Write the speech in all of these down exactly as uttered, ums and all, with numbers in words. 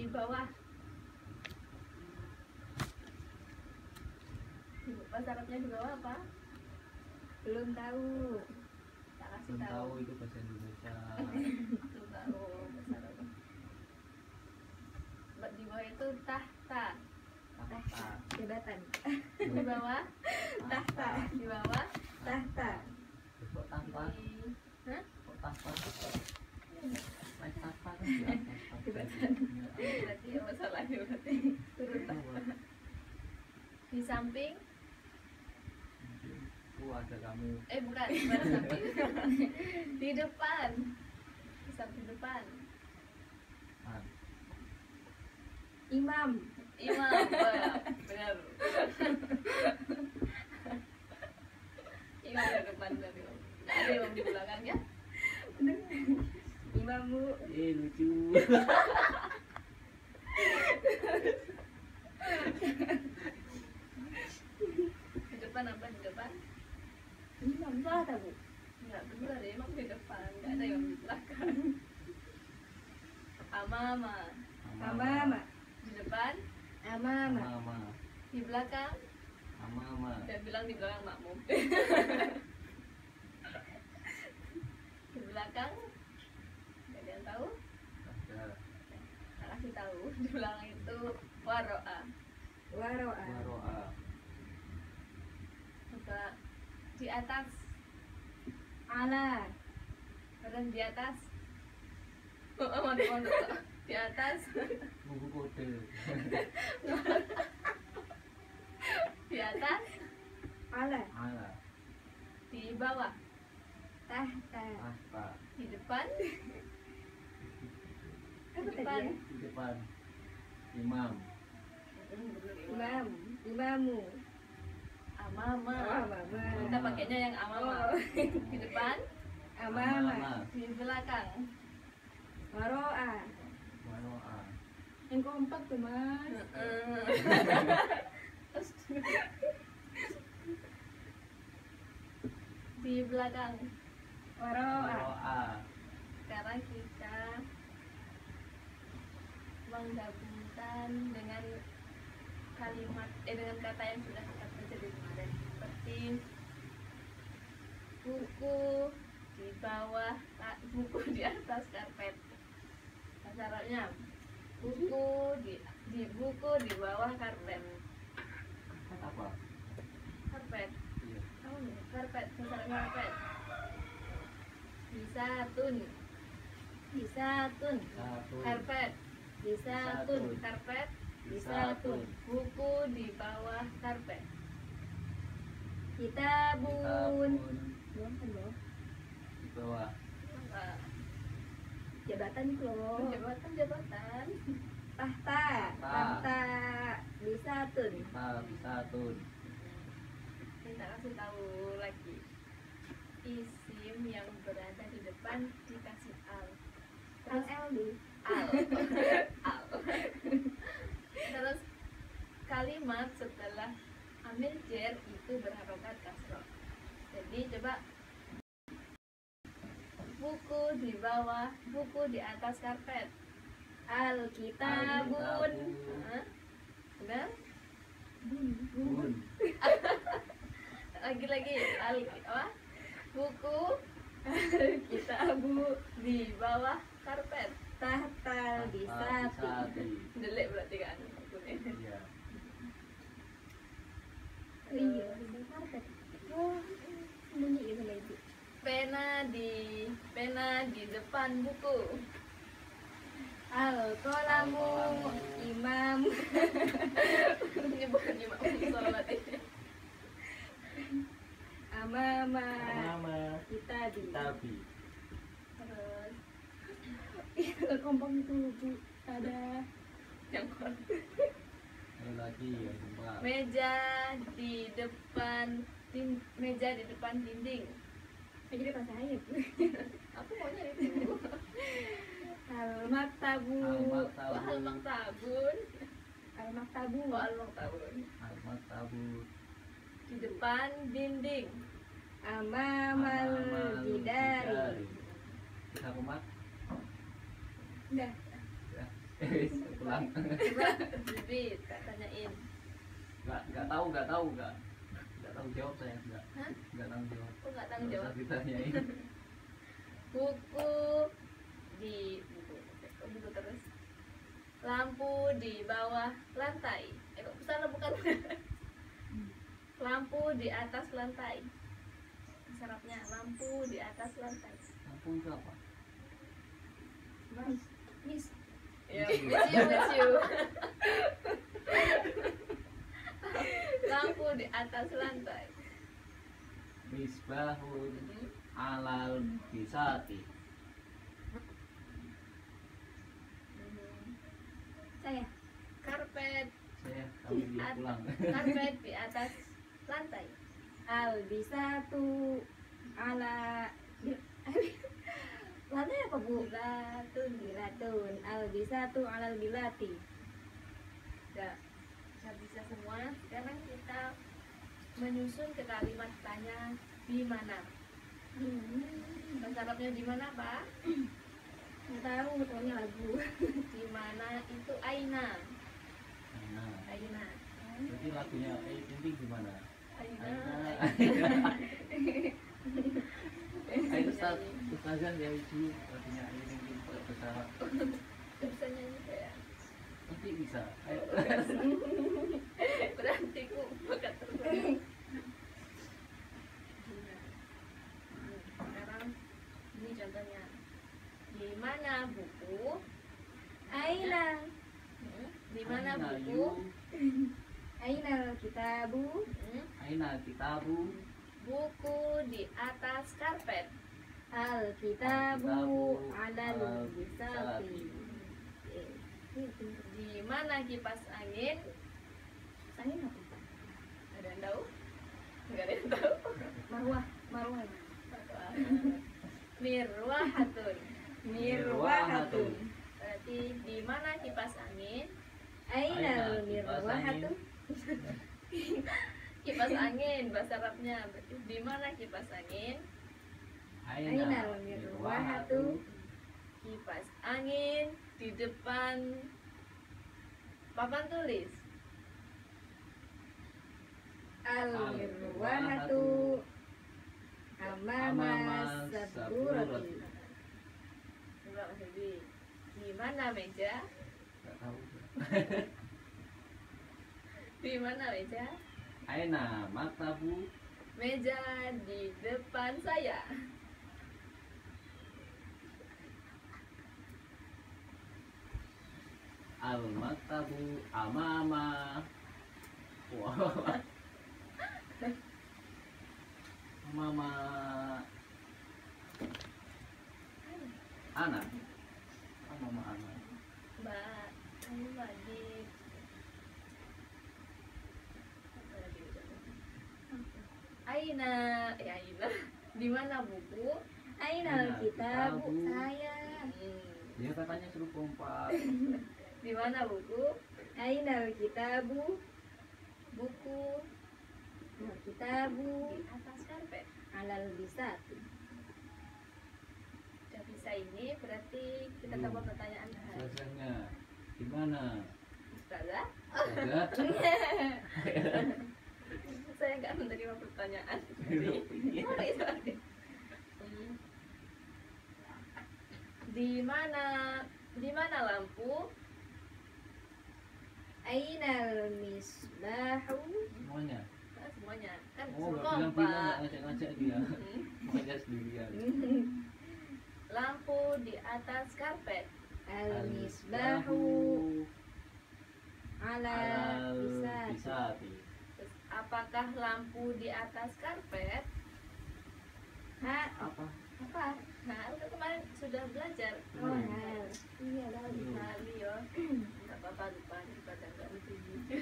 bawah. Bahasa Arabnya di bawah apa? Belum tahu. Tak kasih Belum tahu. tahu itu bahasa Indonesia. Belum tahu bahasa Arab. Di bawah itu tahta. Tahta. Jabatan. Di bawah Tahta. di bawah Tahta. Kok tahta? di Hah? Kok tahta? Naik tahta kan di atas. Jabatan. Berarti ya masalahnya berarti turun tahta. Di samping Itu ada kamu. eh bukan bukan samping. Di depan. Di samping depan. Ah, Imam. Imam. Wah, benar. Imam di depan tadi. Nggak ada imam di belakangnya. Imamu. Eh lucu. Di depan apa di depan? Imam salah tahu. Nggak benar ya, imam di depan. Nggak ada imam di belakang. Amama. Amama. Di depan. Amama. Mama. Di belakang. Mama. Dan bilang di belakang makmum. Di belakang. Nggak ada yang tahu. Ada. Tak kasih tahu. Di belakang itu waro'a. Waro'a. Waroa. Coba di atas. Ala. Terus di atas. Oh, mau dipondok. Di atas. Buku kode. Di atas. Ala. Ala. Di bawah. Tahta. Tahta. Di depan. Apa tadi Depan. ya? Di depan. Imam. Imam. Imamu. Amama. Oh, mama. Kita pakainya yang amama. Oh. Di depan. Amama. Di belakang. Waro'a. Waroa. Yang kompak tuh mas. Terus di belakang. Waro'a. Waroa. Sekarang kita menggabungkan dengan kalimat eh dengan kata yang sudah kita pelajari kemarin, seperti buku di bawah, buku di atas karpet. Bahasa Arabnya buku di di buku di bawah karpet. Kan apa? Karpet. Iya. Apa nih? Karpet. Bahasa Arabnya karpet. Bisa tun. Bisa tun. Satu. Karpet. Bisa tun. Bisatun. Karpet. Bisa Bisatun. tun. Buku di bawah karpet. Kitabun. Kitabun. Belum kan belum. Di bawah. Nah, Jabatan itu loh. jabatan jabatan. Tahta. Tahta. Bisa tun. Kita bisatun. Kita kasih tahu lagi. Isim yang berada di depan dikasih al. Al Terus L dulu. al. Al. Terus kalimat setelah amil jer itu berharokat kasroh. Jadi coba buku di bawah, buku di atas karpet. Alkitabun. Alkitabun. Hah? Benar? Bun. Lagi-lagi al apa? Buku Alkitabu di bawah karpet. Tahta. Bisa tun. Bisati. Delik berarti kan bukunya. Iya. Oh iya. Bisa karpet. Oh. Sembunyi gitu lagi. Pena di pena di depan buku. Al kolamu. Al-qalamu. Imam. Ini bukan imam sholat ini. Amama. Mama. Kita di. Tabi. Terus Itu kompak itu bu. Ada. yang keempat, Ini lagi yang keempat. meja di depan din- meja di depan dinding. Aja depan saya. Aku maunya itu. Al maktabu. Al-maktabu. Wah, al maktabun. Al maktabu. Wah, al maktabun. Al-maktabu. Di depan dinding. Amamal jidari. Bisa kumat? Udah. Ya. Eh, pulang. Coba Bibi tak tanyain. Nggak nggak tahu nggak tahu nggak nggak tahu jawab saya nggak Hah? nggak tahu jawab. Kok nggak tanggung Nggak jawab? usah ditanyain. Buku di buku, oh, buku terus. Lampu di bawah lantai. Eh kok salah bukan? Lampu di atas lantai. Syaratnya lampu di atas lantai. Lampu itu apa? Miss, miss. Ya, miss you, miss you. Lampu di atas lantai. Misbahun Hmm. alal bisati. Hmm. Saya. Karpet, Saya kami dia At- pulang. karpet di atas lantai. Al bisatu ala lantai apa bu? Bilatun. Bilatun. Al bisatu alal bilati. Udah, udah bisa semua. Sekarang kita menyusun ke kalimat tanya di mana. Hmm. Bahasa Arabnya di mana, Pak? Nggak tahu, pokoknya lagu. Di mana itu aina. Nah, Aina. jadi lagunya eh penting gimana? Aina. Aina. Ayo Ustaz, Ustazan ya itu lagunya ayo penting pakai bahasa Arab. Bisa nyanyi kayak. Nanti bisa. Ayo. Berarti ku bakat terbaik. Sekarang ini contohnya. Di mana buku? Aina. Hmm? Di mana Aina buku? yu, Aina kitabu. Hmm? Aina kitabu. Buku di atas karpet. Al kitabu alal alal bisati. bisati. Eh, ini pinter. Di mana kipas angin? Angin apa Pak? Ada yang tahu? Enggak ada yang tahu. Marwah, marwah. Mirwahatun. Mirwahatun. Berarti di mana kipas angin? Aina Aina kipas mirwahatu. Kipas angin bahasa Arabnya. Berarti di mana kipas angin? Aina Aina mirwahatu. Kipas angin di depan papan tulis. Al mirwahatu amama Amama saburati. Coba Mas Edi. Di mana meja? Nggak tahu. Di mana meja? Aina maktabu. Meja di depan saya. Al maktabu amama. Wah. Mama anak. Ah, mama anak. Mbak, kamu wajib. Aina, ya Aina. Di mana buku? Aina Aina kitabu. kitabu. Saya. Hmm. Dia katanya suruh kompak. Di mana buku? Aina kitabu. Buku Al kitabu di atas karpet. alal bisati. Udah bisa ini, berarti kita Belum. tambah pertanyaan. Selesainya di mana? Ustazah, Ada? saya nggak menerima pertanyaan. Iya. Oh, itu ada. Hmm. Di mana di mana lampu? Ainal misbahu. Semuanya. Ah, semuanya kan Oh, suruh nggak bilang-bilang, nggak kompak. ngajak-ngajak dia. Hmm. Makanya sendirian. Lampu di atas karpet. Al misbahu alal bisati. bisati. Terus, apakah lampu di atas karpet? Ha, Apa? apa? Nah, udah kemarin sudah belajar. Oh, Hmm. hal. Iya, tahu. Hmm. Kali ya. Nggak apa-apa lupa daripada nggak lucu.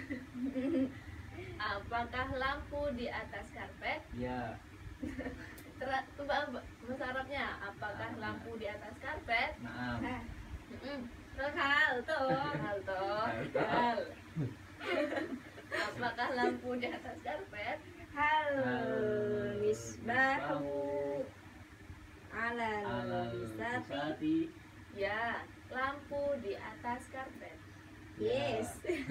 Apakah lampu di atas karpet? Ya. Ter- coba bahasa Arabnya. Apakah Ah, lampu di atas karpet? Naam. Ha, Mm-mm. Hal tuh, hal tuh, hal. Apakah lampu di atas karpet? hal Al misbahu alal Alal bisati. bisati. Ya, lampu di atas karpet. Yes.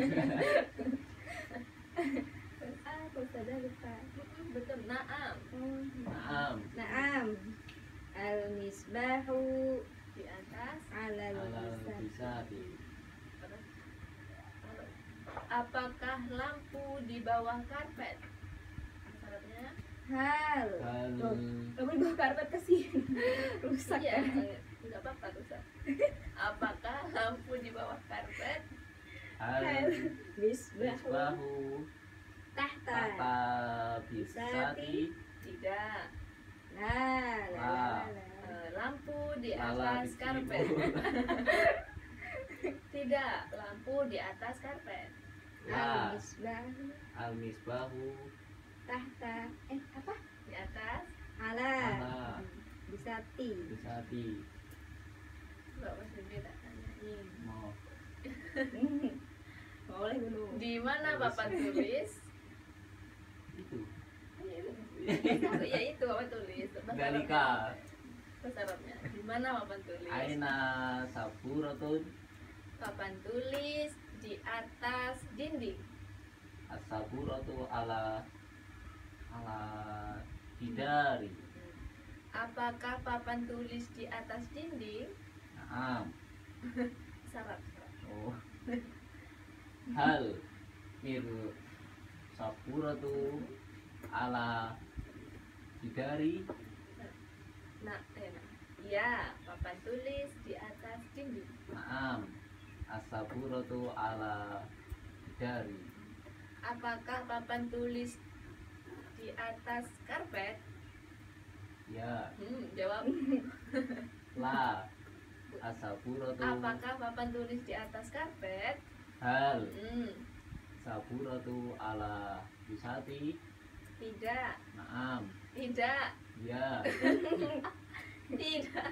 Aku sudah lupa. Betul, naam. Oh. Naam. Naam. Al-misbahu Di atas. alal Alal misbah. bisati. Apakah lampu di bawah karpet? Syaratnya? Hal. Hal Tuh, kamu bawa karpet ke sini. Rusak Iya, kan? nggak apa-apa rusak. Apakah lampu di bawah karpet? Hal. hal Misbahu misbahu tahta. tata bisati. Tidak. Nah, la, la, Ah. la, la. Eh, lampu di Salah atas dikit. karpet. Tidak, lampu di atas karpet. La Al-misbahu al misbahu tahta. Eh, apa? Di atas. Ala. ala Bisati. bisati. Enggak masih beda tanyain. Mau Boleh dulu. Di mana Bapak tulis? itu Ya itu Bapak tulis. dalika Syaratnya. Di mana Bapak tulis? aina saburatun Papan tulis di atas dinding. as-saburatu ala ala hidari. Apakah papan tulis di atas dinding? Naam. Syarat. Oh. Hal mir saburatu ala hidari. Nah, eh, nah. Ya, papan tulis di atas dinding. Naam. As-saburatu ala hidari. Apakah papan tulis di atas karpet? Ya. Hmm, jawab. La as-saburatu Apakah papan tulis di atas karpet? hal Hmm, saburatu ala bisati. tidak. Naam. Tidak. Ya. Tidak.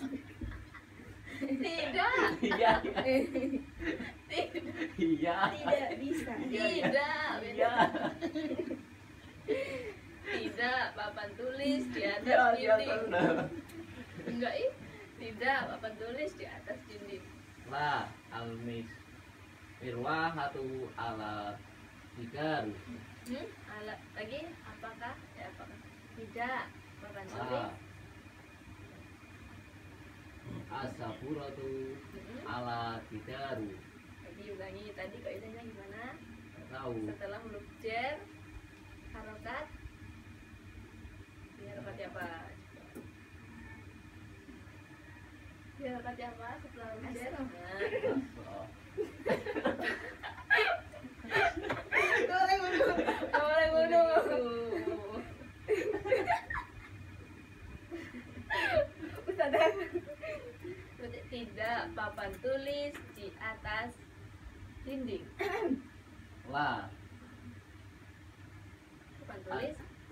Tidak. Iya. Tidak. Iya. Tidak bisa. Tidak. Iya. Tidak. Papan tulis di atas Ya, ya, dinding. sudah. Enggak, ih. Tidak. Papan tulis di atas dinding. La almis irwahatu ala hidari. Hmm? Ala, lagi apakah? Ya, apakah? Tidak. Papan tulis. La as-saburatu Hmm. ala hidari. Lagi ulangi tadi kaidahnya gimana? Tahu. Setelah huruf jar harokat dia harokatnya apa? Dia harokatnya apa setelah huruf jar? Asal. Nah, Boleh dulu. boleh bunuh. Ustazah. Berarti tidak papan tulis di atas dinding. La Papan tulis.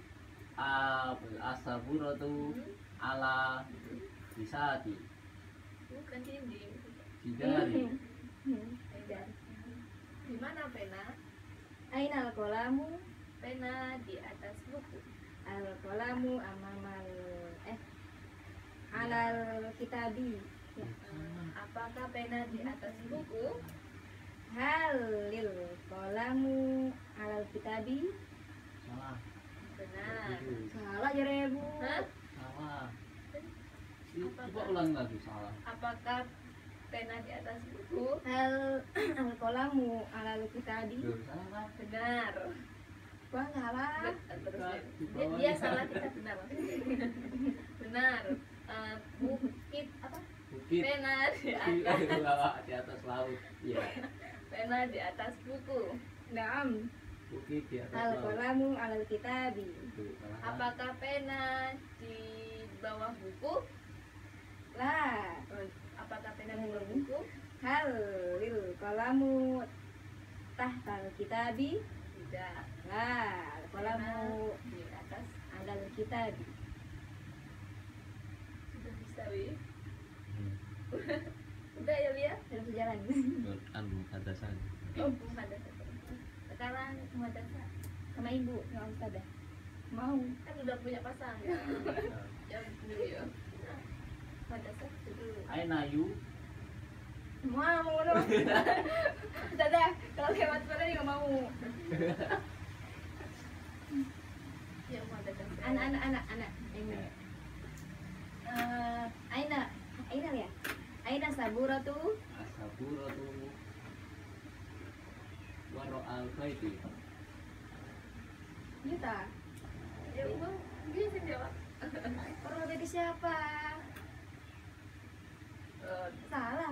as-saburatu Hmm. ala bisati. Bukan dinding. Hidari. Tidak. Di mana pena? Aina al-qalamu? Pena di atas buku. Al-qalamu amamal eh alal kitabi. Ya. Eh, apakah pena di atas buku? Halil qalamu alal kitabi. Salah. Benar. Itu. Salah ya rebu. Hah? Salah. Ih, Coba ulang lagi salah. Apakah pena di atas buku? Hal al qalamu alal kitabi. Duh, salah kan? Benar. Wah, salah. Bet- terus Bukan, dia, di dia, bawah dia ini. salah kita benar. Benar. Eh, bukit apa? Bukit. Pena di Di atas. bawah, di atas laut. Iya. Pena di atas buku. Naam. Bukit di atas Al laut. qalamu alal kitabi. Itu, salah kan? Apakah pena di bawah buku? Lah. Eh, Apakah pena di bawah buku? Halil qalamu tahtal kitabi. Tidak. Lah, al qalamu Di atas. alal kitabi. Sudah bisa, Wi. Hmm. Udah ya, Lia? Dalam sejalan. Anu hadasan. Oh, ada satu. Sekarang madrasah. Sama ibu, sama ustazah. Mau. Kan udah punya pasangan. Jawab dulu ya. Madrasah dulu. Aina yu Mau dong. Dadah, kalau lewat mana dia nggak mau. Ya mau dadah. Anak, anak, anak, anak. Ini. Eh, Aina, Aina ya. Aina sabura tuh. Asabura tuh waro al baiti. Yuta. Ya udah, dia sih jawab. Orang dari siapa? Eh, Salah.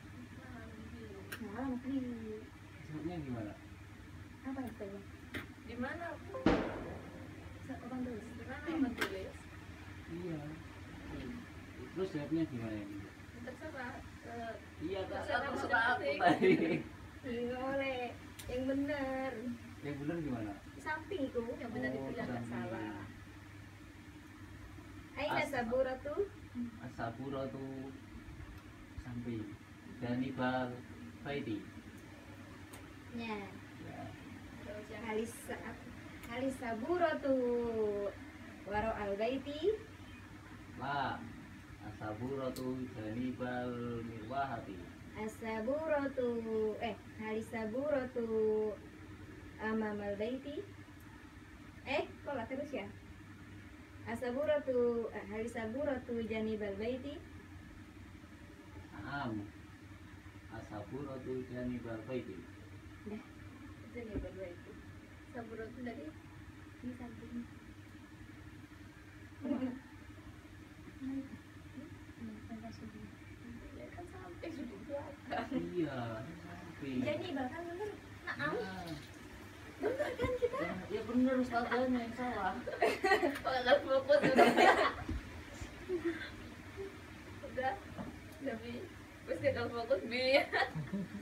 Salah mungkin. Maksudnya gimana? Apa itu? di mana? Orang tulis. Di mana orang tulis? Iya. Terus jawabnya gimana ini? Terserah. Eh, Iya kak, Terserah aku mau suka aku cantik. tadi. Iya oleh. Yang bener. Yang bener gimana? Samping itu. yang benar Oh, dibilang nggak samping. salah. Aina As- sabura tuh. Asabura tuh samping. Janibal baiti. Ya. Ya. Terus yang Halisa Halisa sabura tuh. Waro al baiti. La. Asabura tuh janibal mirwahati. Asaburatu eh halisaburatu amamal baiti eh kok lah terus ya asaburatu eh, halisaburatu janibal baiti Am. Asabura tuh janibal baiti. dah itu nih berdua itu. Saburo itu dari di samping ya kan sampai sudah di belakang. Iya, samping. janibal kan bener Nah, Ya. bener kan kita Ya, ya bener ustazahnya yang salah. kalau nggak fokus udah. Udah, lebih. Terus dia kalau fokus bi.